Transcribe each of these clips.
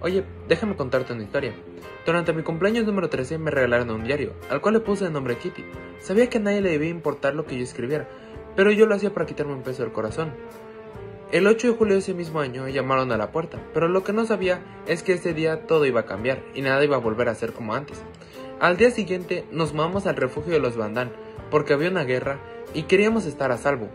Oye, déjame contarte una historia. Durante mi cumpleaños número 13 me regalaron un diario, al cual le puse el nombre Kitty. Sabía que a nadie le debía importar lo que yo escribiera, pero yo lo hacía para quitarme un peso del corazón. El 8 de julio de ese mismo año llamaron a la puerta, pero lo que no sabía es que ese día todo iba a cambiar y nada iba a volver a ser como antes. Al día siguiente nos mudamos al refugio de los Bandán, porque había una guerra y queríamos estar a salvo.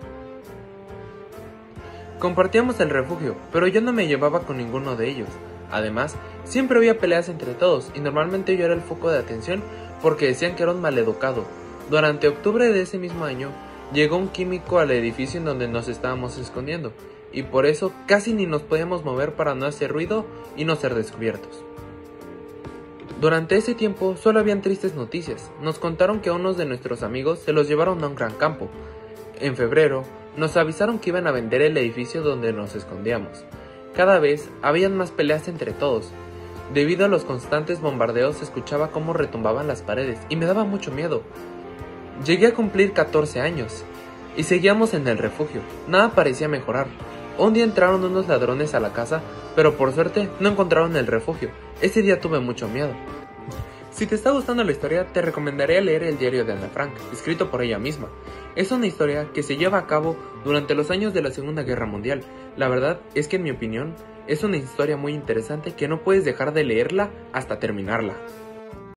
Compartíamos el refugio, pero yo no me llevaba con ninguno de ellos. Además, siempre había peleas entre todos y normalmente yo era el foco de atención porque decían que era un maleducado. Durante octubre de ese mismo año, llegó un químico al edificio en donde nos estábamos escondiendo, y por eso casi ni nos podíamos mover para no hacer ruido y no ser descubiertos. Durante ese tiempo solo habían tristes noticias. Nos contaron que a unos de nuestros amigos se los llevaron a un gran campo. En febrero, nos avisaron que iban a vender el edificio donde nos escondíamos. Cada vez habían más peleas entre todos. Debido a los constantes bombardeos se escuchaba cómo retumbaban las paredes y me daba mucho miedo. Llegué a cumplir 14 años y seguíamos en el refugio. Nada parecía mejorar. Un día entraron unos ladrones a la casa, pero por suerte no encontraron el refugio. Ese día tuve mucho miedo. Si te está gustando la historia, te recomendaría leer el diario de Ana Frank, escrito por ella misma. Es una historia que se lleva a cabo durante los años de la Segunda Guerra Mundial. La verdad es que en mi opinión, es una historia muy interesante que no puedes dejar de leerla hasta terminarla.